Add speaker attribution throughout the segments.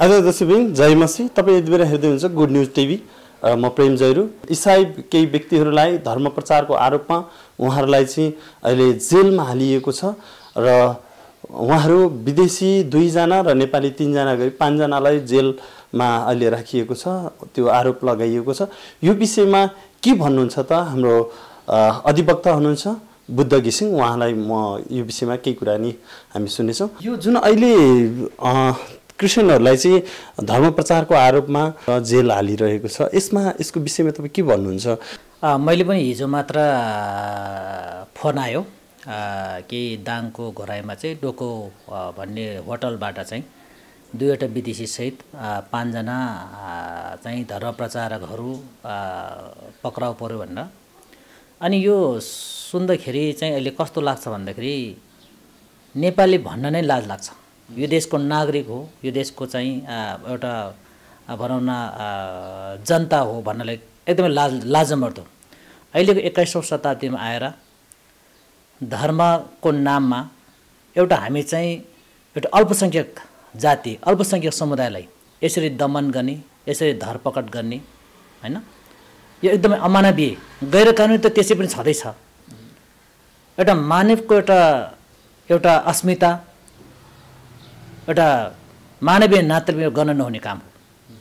Speaker 1: आज दर्शकबिन जय मसी तपाईँ यति बेला हेर्दै हुनुहुन्छ गुड न्युज टिभी म प्रेम जैरू। इसाई केही व्यक्तिहरूलाई धर्म प्रचारको आरोपमा उहाँहरूलाई चाहिँ अहिले जेलमा हालिएको छ र उहाँहरू विदेशी 2 जना र नेपाली 3 जना गरी 5 जनालाई जेलमा अहिले राखिएको छ। त्यो आरोप लगाइएको छ। यो विषयमा के भन्नुहुन्छ त हाम्रो अधिवक्ता हुनुहुन्छ बुद्ध घिसिङ, उहाँलाई म यो विषयमा केही कुरा नि हामी सुन्नेछौँ। यो जुन अहिले क्रिस्चियनहरूलाई चाहिँ धर्म प्रचारको आरोपमा जेल हालिरहेको छ, यसको विषयमा तपाईँ के भन्नुहुन्छ?
Speaker 2: मैले पनि हिजो मात्र फोन आयो कि दाङको घोराइमा चाहिँ डोको भन्ने होटलबाट चाहिँ 2वटा विदेशी सहित 5 जना चाहिँ धर्म प्रचारकहरू पक्राउ पर्यो भनेर। अनि यो सुन्दाखेरि चाहिँ अहिले कस्तो लाग्छ भन्दाखेरि नेपाली भन्न नै लाज लाग्छ। यो देशको नागरिक हो, यो देशको चाहिँ एउटा भनौँ न जनता हो भन्नलाई एकदमै लाजमर्दो। अहिलेको 21औं शताब्दीमा आएर धर्मको नाममा एउटा हामी चाहिँ एउटा अल्पसङ्ख्यक जाति, अल्पसङ्ख्यक समुदायलाई यसरी दमन गर्ने, यसरी धरपकड गर्ने हैन, यो एकदमै अमानवीय, गैर कानुनी त त्यसै पनि छँदैछ। एउटा मानवको एउटा अस्मिता, एउटा मानवीय नाताले गर्न नहुने काम हो।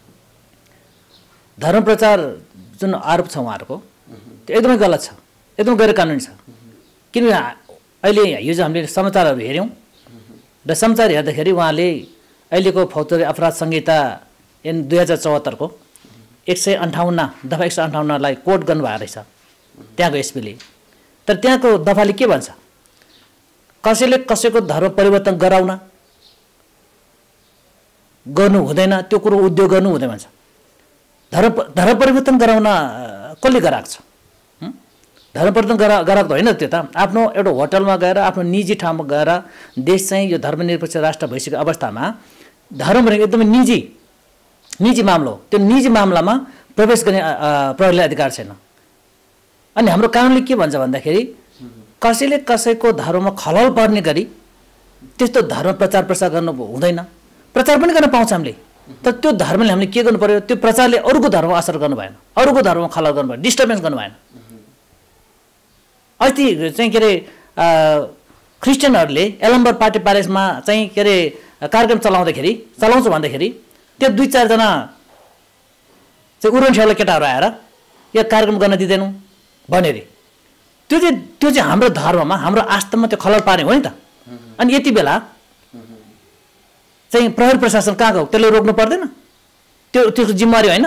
Speaker 2: धर्म प्रचार जुन आरोप छ उहाँहरूको त्यो एकदमै गलत छ, एकदमै गैर कानुनी छ। किनभने अहिले हिजो हामीले समाचारहरू हेऱ्यौँ र समाचार हेर्दाखेरि उहाँले अहिलेको फौजदारी अपराध संहिता 2074 को 158 दफा 158 लाई कोट गर्नुभएको रहेछ त्यहाँको एसपीले। तर त्यहाँको दफाले के भन्छ? कसैले कसैको धर्म परिवर्तन गर्नु हुँदैन, त्यो कुरो उद्योग गर्नु हुँदैन भन्छ। धर्म परिवर्तन गराउन कसले गराएको छ? धर्म परिवर्तन गराएको होइन त्यो त आफ्नो एउटा होटलमा गएर, आफ्नो निजी ठाउँमा गएर, देश चाहिँ यो धर्मनिरपेक्ष राष्ट्र भइसकेको अवस्थामा धर्म भनेको एकदमै निजी मामला हो। त्यो निजी मामलामा प्रवेश गर्ने प्रहरीलाई अधिकार छैन। अनि हाम्रो कानुनले के भन्छ भन्दाखेरि कसैले कसैको धर्ममा खलल पर्ने गरी त्यस्तो धर्म प्रचार प्रसार गर्नु हुँदैन। प्रचार पनि गर्न पाउँछ हामीले, तर त्यो धर्मले हामीले के गर्नु पर्यो? त्यो प्रचारले अरूको धर्ममा असर गर्नु भएन, अरूको धर्ममा खलल गर्नु भएन, डिस्टर्बेन्स गर्नु भएन। अस्ति चाहिँ के अरे क्रिस्चियनहरूले एलम्बर पार्टी प्यालेसमा चाहिँ के अरे कार्यक्रम चलाउँछु भन्दाखेरि त्यो 2-4 जना चाहिँ उरण छेउला केटाहरू आएर यो कार्यक्रम गर्न दिँदैनौँ भने रे त्यो चाहिँ हाम्रो धर्ममा, हाम्रो आस्थामा त्यो खलल पार्ने हो नि त। अनि यति बेला चाहिँ प्रहरी प्रशासन कहाँ गयो? त्यसले रोक्नु पर्दैन? त्यसको जिम्मेवारी होइन?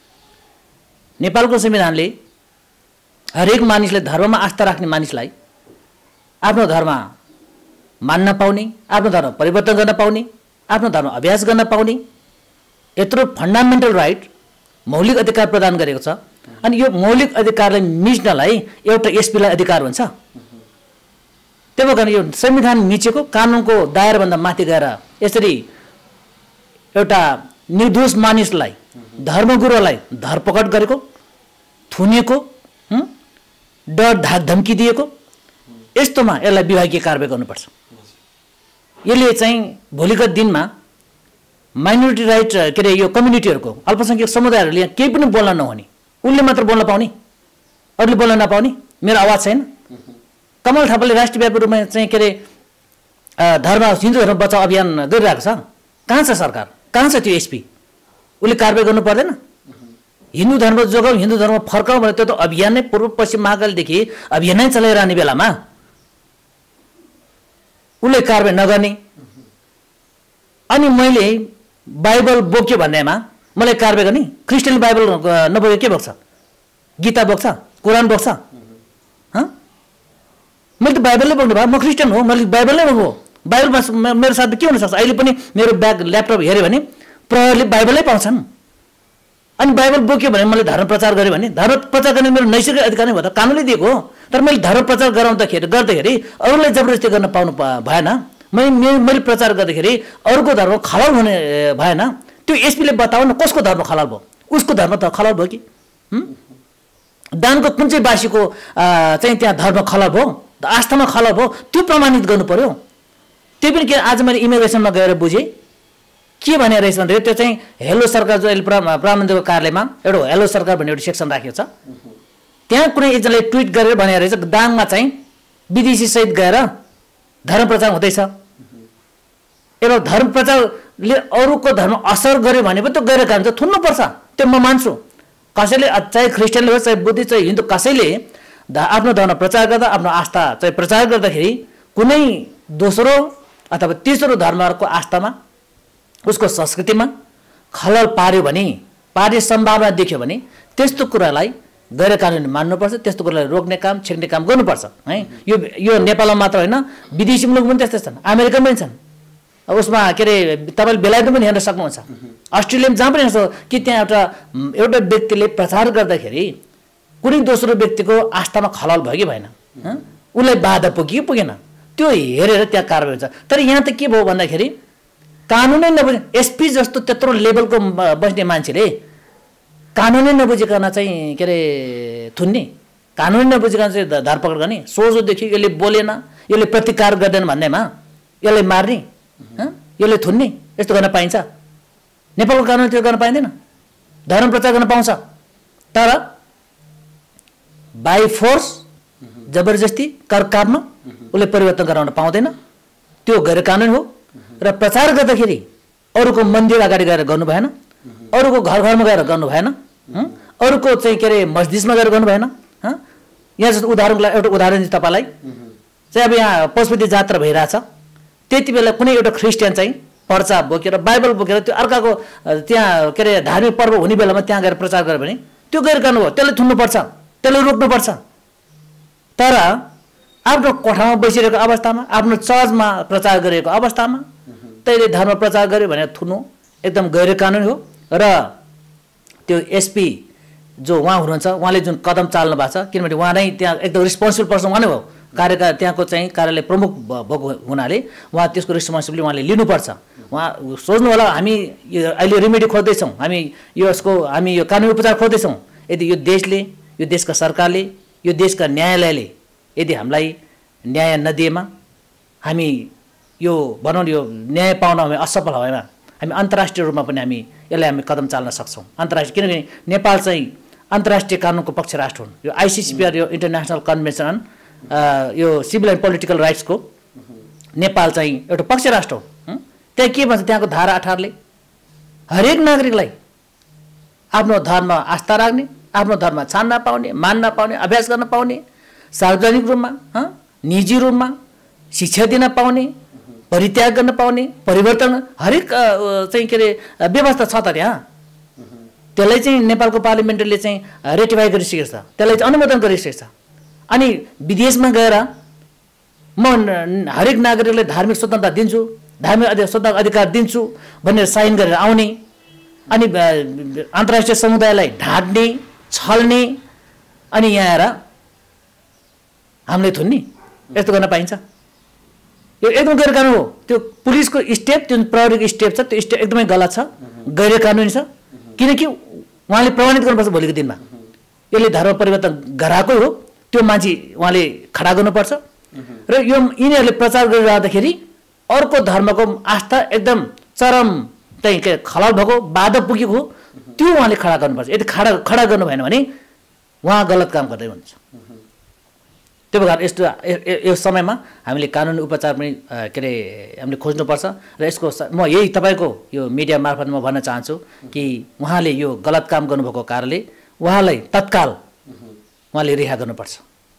Speaker 2: नेपालको संविधानले हरेक मानिसले, धर्ममा आस्था राख्ने मानिसलाई आफ्नो धर्म मान्न पाउने, आफ्नो धर्म परिवर्तन गर्न पाउने, आफ्नो धर्म अभ्यास गर्न पाउने यत्रो फन्डामेन्टल राइट, मौलिक अधिकार प्रदान गरेको छ। अनि यो मौलिक अधिकारलाई मिच्नलाई एउटा एसपीलाई अधिकार हुन्छ? त्यही भएर यो संविधान मिचेको, कानुनको दायराभन्दा माथि गएर यसरी एउटा निर्दोष मानिसलाई, धर्मगुरुलाई धरपकड गरेको, थुनेको, डर धाक धम्की दिएको, यस्तोमा यसलाई विभागीय कारबाही गर्नुपर्छ। यसले चाहिँ भोलिको दिनमा माइनोरिटी राइट के अरे यो कम्युनिटीहरूको, अल्पसङ्ख्यक समुदायहरूले यहाँ केही पनि बोल्न नहुने, उनले मात्र बोल्न पाउने, अरूले बोल्न नपाउने, मेरो आवाज छैन। कमल थापाले राष्ट्रव्यापी रूपमा चाहिँ के अरे हिन्दू धर्म बचाउ अभियान गरिरहेको छ। कहाँ छ सरकार? कहाँ छ त्यो एसपी? उसले कारबाही गर्नु पर्दैन? हिन्दू धर्म जोगाउँ, हिन्दू धर्म फर्काउँ भने त्यो त अभियान नै पूर्व पश्चिम महाकालदेखि अभियान नै चलाइरहने बेलामा उसले कारबाही नगर्ने। अनि मैले बाइबल बोक्यो भन्नेमा मलाई कारबाही गर्ने? क्रिस्चियन बाइबल नबोके के बोक्छ? गीता बोक्छ? कुरान बोक्छ? मैले त बाइबलले बोक्नु भयो, म क्रिस्चियन हो, मैले बाइबल नै बोक्नु हो। बाइबलमा मेरो साथमा के हुनसक्छ? अहिले पनि मेरो ब्याग ल्यापटप हेऱ्यो भने प्रहरीले बाइबलै पाउँछन्। अनि बाइबल बोक्यो भने मैले धर्म प्रचार गरेँ भने धर्म प्रचार गर्ने मेरो नैतिक अधिकार नै भयो त, कानुनले दिएको हो। तर मैले धर्म प्रचार गर्दाखेरि अरूलाई जबरजस्ती गर्न पाउनु भएन। मैले प्रचार गर्दाखेरि अरूको धर्म खलल हुने भएन। त्यो एसपीले बताऊ न कसको धर्म खलल भयो? उसको धर्म त खलल भयो कि? दानको कुन चाहिँ बासीको चाहिँ त्यहाँ धर्म खलल भयो, आस्थामा खलल भयो, त्यो प्रमाणित गर्नु पर्यो। त्यही पनि के आज मैले इमिग्रेसनमा गएर बुझेँ के भने रहेछ भने त्यो चाहिँ हेलो सरकार जो अहिले प्रधानमन्त्रीको कार्यालयमा एउटा हेलो सरकार भन्ने एउटा सेक्सन राखेको छ त्यहाँ कुनै एकजनाले ट्विट गरेर भनेको रहेछ दाङमा चाहिँ विदेशी सहित गएर धर्म प्रचार हुँदैछ एउटा धर्म प्रचारले अरूको धर्म असर गर्यो भने पनि त्यो गैर कानुनी छ थुन्नुपर्छ त्यो म मान्छु कसैले चाहे ख्रिस्टियनले होस् चाहे बुद्धिस्ट चाहे हिन्दू कसैले आफ्नो धर्म प्रचार गर्दा आफ्नो आस्था चाहिँ प्रचार गर्दाखेरि कुनै दोस्रो अथवा तेस्रो धर्महरूको आस्थामा उसको संस्कृतिमा खलल पार्यो भने पार्ने सम्भावना देख्यो भने त्यस्तो कुरालाई गैर कानुनी मान्नुपर्छ त्यस्तो कुरालाई रोक्ने काम छेक्ने काम गर्नुपर्छ है यो नेपालमा मात्र होइन विदेशी मुलुक पनि त्यस्तै छन् अमेरिका पनि छन् उसमा के अरे तपाईँले बेलायतमा पनि हेर्न सक्नुहुन्छ अस्ट्रेलियामा जहाँ पनि हेर्छ कि त्यहाँ एउटा व्यक्तिले प्रचार गर्दाखेरि कुनै दोस्रो व्यक्तिको आस्थामा खलल भयो कि भएन उसलाई बाधा पुग्यो पुगेन त्यो हेरेर त्यहाँ कारबाही हुन्छ तर यहाँ त के भयो भन्दाखेरि कानुनै नबुझ्ने एसपी जस्तो त्यत्रो लेभलको बस्ने मान्छेले कानुनै नबुझिकन चाहिँ के अरे थुन्ने कानुनै नबुझिकन चाहिँ धरपकड गर्ने सोझोदेखि यसले बोलेन यसले प्रतिकार गर्दैन भन्दैमा यसलाई मार्ने यसले थुन्ने यस्तो गर्न पाइन्छ नेपालको कानुन त्यो गर्न पाइँदैन धर्म प्रचार गर्न पाउँछ तर बाई फोर्स जबरजस्ती करकापमा उसले परिवर्तन गराउन पाउँदैन त्यो गैर कानुनी हो र प्रचार गर्दाखेरि अरूको मन्दिर अगाडि गएर गर्नु भएन अरूको घर घरमा गएर गर्नु भएन अरूको चाहिँ के अरे मस्जिदमा गएर गर्नु भएन यहाँ जस्तो उदाहरणको लागि एउटा उदाहरण दिन्छु तपाईँलाई चाहिँ अब यहाँ पशुपति जात्रा भइरहेछ त्यति बेला कुनै एउटा ख्रिस्टियन चाहिँ पर्चा बोकेर बाइबल बोकेर त्यो अर्काको त्यहाँ के अरे धार्मिक पर्व हुने बेलामा त्यहाँ गएर प्रचार गर्यो भने त्यो गैर कानुनी हो त्यसलाई थुन्नुपर्छ त्यसलाई रोक्नुपर्छ तर आफ्नो कोठामा बसिरहेको अवस्थामा आफ्नो चर्चमा प्रचार गरेको अवस्थामा त्यसले धर्म प्रचार गर्यो भने थुन्नु एकदम गैर कानुनी हो र त्यो एसपी जो उहाँ हुनुहुन्छ उहाँले जुन कदम चाल्नु भएको छ किनभने उहाँ नै त्यहाँ एकदम रिस्पोन्सिबल पर्सन उहाँ नै हो कार्यकाल त्यहाँको चाहिँ कार्यालय प्रमुख भएको हुनाले उहाँ त्यसको रिस्पोन्सिबिलिटी उहाँले लिनुपर्छ उहाँ सोच्नु होला हामी अहिले रेमेडी खोज्दैछौँ हामी यो कानुनी उपचार खोज्दैछौँ यदि यो देशले यो देशका सरकारले यो देशका न्यायालयले यदि हामीलाई न्याय नदिएमा हामी यो भनौँ यो न्याय पाउन हामी असफल भएमा हामी अन्तर्राष्ट्रिय रूपमा पनि यसलाई हामी कदम चाल्न सक्छौँ अन्तर्राष्ट्रिय किनभने नेपाल चाहिँ अन्तर्राष्ट्रिय कानुनको पक्ष राष्ट्र हुन् यो आइसिसिपिआर यो इन्टरनेसनल कन्भेन्सन यो सिभिल एन्ड पोलिटिकल राइट्सको नेपाल चाहिँ एउटा पक्ष राष्ट्र हो त्यहाँ के भन्छ त्यहाँको धारा 18ले हरेक नागरिकलाई आफ्नो धर्म आस्था राख्ने आफ्नो धर्म छान्न पाउने मान्न पाउने अभ्यास गर्न पाउने सार्वजनिक रूपमा निजी रूपमा शिक्षा दिन पाउने परित्याग गर्न पाउने परिवर्तन हरेक चाहिँ के अरे व्यवस्था छ त त्यहाँ त्यसलाई चाहिँ नेपालको पार्लिमेन्टले चाहिँ रेटिफाई गरिसकेको छ त्यसलाई चाहिँ अनुमोदन गरिसकेको छ अनि विदेशमा गएर म हरेक नागरिकलाई धार्मिक स्वतन्त्रता दिन्छु धार्मिक स्वतन्त्र अधिकार दिन्छु भनेर साइन गरेर आउने अनि अन्तर्राष्ट्रिय समुदायलाई ढाँट्ने छल्ने अनि यहाँ आएर हामीले थुन्ने यस्तो गर्न पाइन्छ यो एकदम गैर कानुनी हो त्यो पुलिसको स्टेप जुन प्रहरीको स्टेप छ त्यो स्टेप एकदमै गलत छ गैर कानुनी छ किनकि उहाँले प्रमाणित गर्नुपर्छ भोलिको दिनमा यसले धर्म परिवर्तन गराएकै हो त्यो मान्छे उहाँले खडा गर्नुपर्छ र यो यिनीहरूले प्रचार गरिरहँदाखेरि अर्को धर्मको आस्था एकदम चरम चाहिँ के खलल भएको बाधा पुगेको हो त्यो उहाँले खडा गर्नुपर्छ यदि खडा गर्नु भएन भने उहाँ गलत काम गर्दै हुन्छ त्यो भएर यस्तो यो समयमा हामीले कानुनी उपचार पनि के अरे हामीले खोज्नुपर्छ र यसको म यही तपाईँको यो मिडिया मार्फत म भन्न चाहन्छु कि उहाँले यो गलत काम गर्नुभएको कारणले उहाँलाई तत्काल उहाँले रिहा गर्नुपर्छ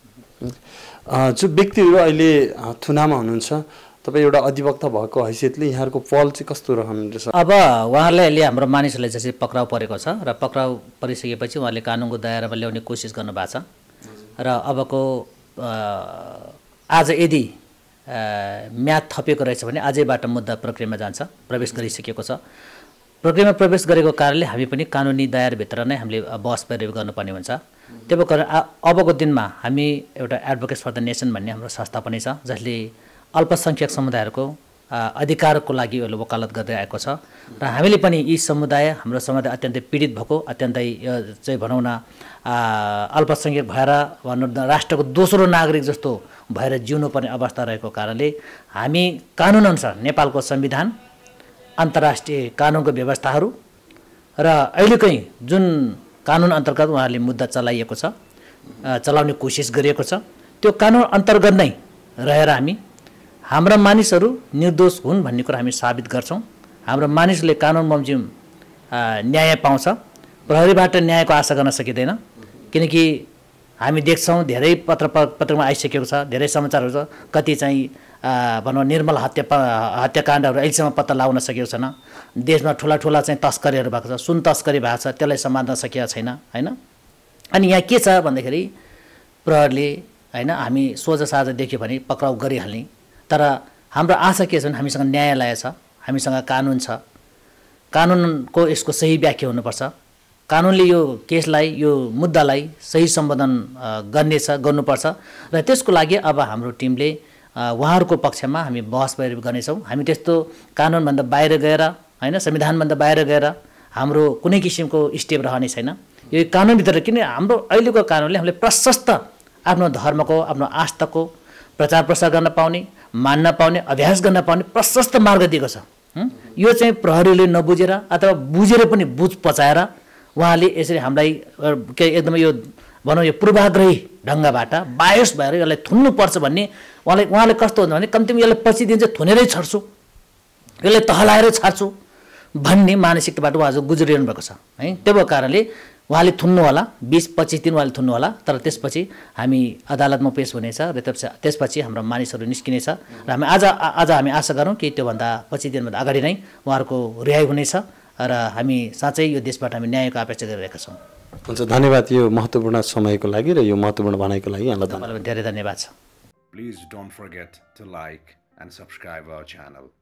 Speaker 1: जो व्यक्तिहरू अहिले थुनामा हुनुहुन्छ तपाईँ एउटा अधिवक्ता भएको हैसियतले यहाँहरूको पहल चाहिँ कस्तो रहन्छ
Speaker 2: अब उहाँलाई अहिले हाम्रो मानिसहरूलाई जसरी पक्राउ परेको छ र पक्राउ परिसकेपछि उहाँले कानुनको दायरामा ल्याउने कोसिस गर्नुभएको छ र अबको आज यदि म्याद थपेको रहेछ भने आजैबाट मुद्दा प्रक्रियामा जान्छ प्रवेश गरिसकेको छ प्रक्रियामा प्रवेश गरेको कारणले हामी पनि कानुनी दायराभित्र नै हामीले बहस पैरवी गर्नुपर्ने हुन्छ त्यही कारण अबको दिनमा हामी एउटा एडभोकेट्स फर द नेसन भन्ने हाम्रो संस्था पनि छ जसले अल्पसङ्ख्यक समुदायहरूको अधिकारको लागि वकालत गर्दै आएको छ र हामीले पनि यी समुदाय हाम्रो समुदाय अत्यन्तै पीडित भएको अत्यन्तै चाहिँ भनौँ न अल्पसङ्ख्यक भएर भनौँ न राष्ट्रको दोस्रो नागरिक जस्तो भएर जिउनुपर्ने अवस्था रहेको कारणले हामी कानुनअनुसार नेपालको संविधान अन्तर्राष्ट्रिय कानुनको व्यवस्थाहरू र अहिलेकै जुन कानुन अन्तर्गत उहाँहरूले मुद्दा चलाइएको छ, चलाउने कोसिस गरिएको छ, त्यो कानुन अन्तर्गत नै रहेर हाम्रा मानिसहरू निर्दोष हुन् भन्ने कुरा हामी साबित गर्छौँ। हाम्रो मानिसले कानुन बमोजिम न्याय पाउँछ। प्रहरीबाट न्यायको आशा गर्न सकिँदैन, किनकि हामी देख्छौँ धेरै पत्रमा आइसकेको छ, धेरै समाचारहरू छ, कति चाहिँ भनौँ निर्मल हत्याकाण्डहरू अहिलेसम्म पत्ता लगाउन सकेको छैन। देशमा ठुला चाहिँ तस्करीहरू भएको छ, सुन तस्करी भएको छ, त्यसलाई समात्न सकेको छैन होइन। अनि यहाँ के छ भन्दाखेरि प्रहरीले होइन हामी सोझा साझा देख्यो भने पक्राउ गरिहाल्ने, तर हाम्रो आशा के छ भने हामीसँग न्यायालय छ, हामीसँग कानुन छ, कानुनको यसको सही व्याख्या हुनुपर्छ, कानुनले यो केसलाई यो मुद्दालाई सही सम्बोधन गर्नुपर्छ र त्यसको लागि अब हाम्रो टिमले उहाँहरूको पक्षमा हामी बहस गर्नेछौँ। हामी त्यस्तो कानुनभन्दा बाहिर गएर होइन संविधानभन्दा बाहिर गएर हाम्रो कुनै किसिमको स्टेप रहने छैन। यो कानुनभित्र किन हाम्रो अहिलेको कानुनले हामीले प्रशस्त आफ्नो धर्मको आफ्नो आस्थाको प्रचार प्रसार गर्न पाउने, मान्न पाउने, अभ्यास गर्न पाउने प्रशस्त मार्ग दिएको छ। यो चाहिँ प्रहरीले नबुझेर अथवा बुझेर पनि बुझ पचाएर उहाँले यसरी हामीलाई एकदमै यो भनौँ यो पूर्वाग्रही ढङ्गबाट बायस भएर यसलाई थुन्नुपर्छ भन्ने उहाँले कस्तो हुन्छ भने कम्तीमा यसलाई पछि दिन चाहिँ थुनेरै छाड्छु, यसलाई तहलाएरै छाड्छु भन्ने मानसिकताबाट उहाँ गुज्रिरहनु भएको छ है। त्यो भएको कारणले उहाँले थुन्नु होला, 20-25 दिन उहाँले थुन्नु होला, तर त्यसपछि हामी अदालतमा पेश हुनेछ र त्यसपछि हाम्रो मानिसहरू निस्किनेछ र हामी आज हामी आशा गरौँ कि त्योभन्दा 25 दिनभन्दा अगाडि नै उहाँहरूको रिहाई हुनेछ र हामी साँच्चै यो देशबाट हामी न्यायको अपेक्षा गरिरहेका छौँ।
Speaker 1: हुन्छ, धन्यवाद यो महत्त्वपूर्ण समयको लागि र यो महत्त्वपूर्ण भनाइको लागि यहाँलाई
Speaker 2: धेरै धन्यवाद छ।
Speaker 3: Please don't forget to like and subscribe our channel.